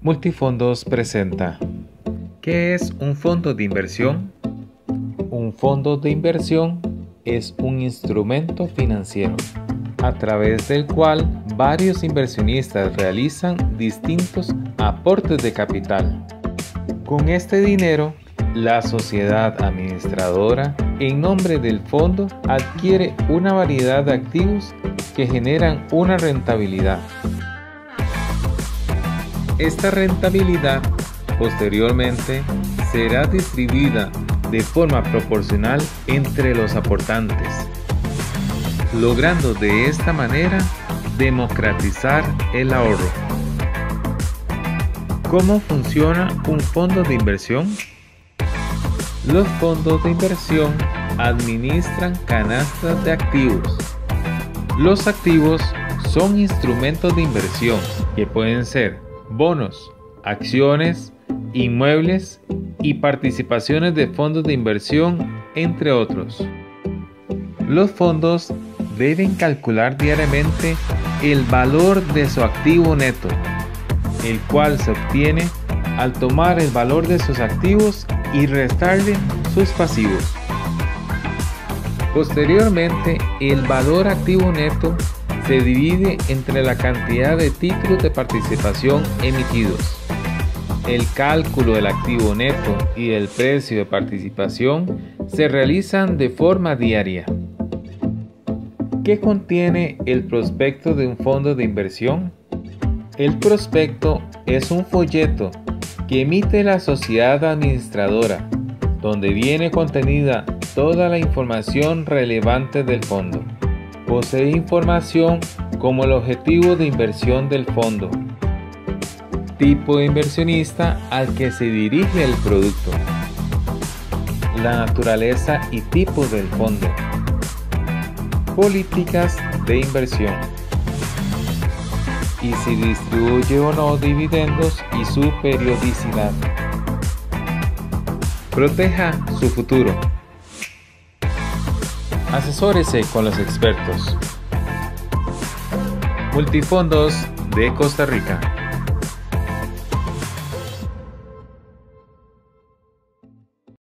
Multifondos presenta. ¿Qué es un fondo de inversión? Un fondo de inversión es un instrumento financiero a través del cual varios inversionistas realizan distintos aportes de capital. Con este dinero, la sociedad administradora, en nombre del fondo, adquiere una variedad de activos que generan una rentabilidad. Esta rentabilidad posteriormente será distribuida de forma proporcional entre los aportantes, logrando de esta manera democratizar el ahorro. ¿Cómo funciona un fondo de inversión? Los fondos de inversión administran canastas de activos. Los activos son instrumentos de inversión que pueden ser bonos, acciones, inmuebles y participaciones de fondos de inversión, entre otros. Los fondos deben calcular diariamente el valor de su activo neto, el cual se obtiene al tomar el valor de sus activos y restarle sus pasivos. Posteriormente, el valor activo neto se divide entre la cantidad de títulos de participación emitidos. El cálculo del activo neto y el precio de participación se realizan de forma diaria. ¿Qué contiene el prospecto de un fondo de inversión? El prospecto es un folleto que emite la sociedad administradora, donde viene contenida toda la información relevante del fondo. Posee información como el objetivo de inversión del fondo, tipo de inversionista al que se dirige el producto, la naturaleza y tipo del fondo, políticas de inversión, y si distribuye o no dividendos y su periodicidad. Proteja su futuro. Asesórese con los expertos. Multifondos de Costa Rica.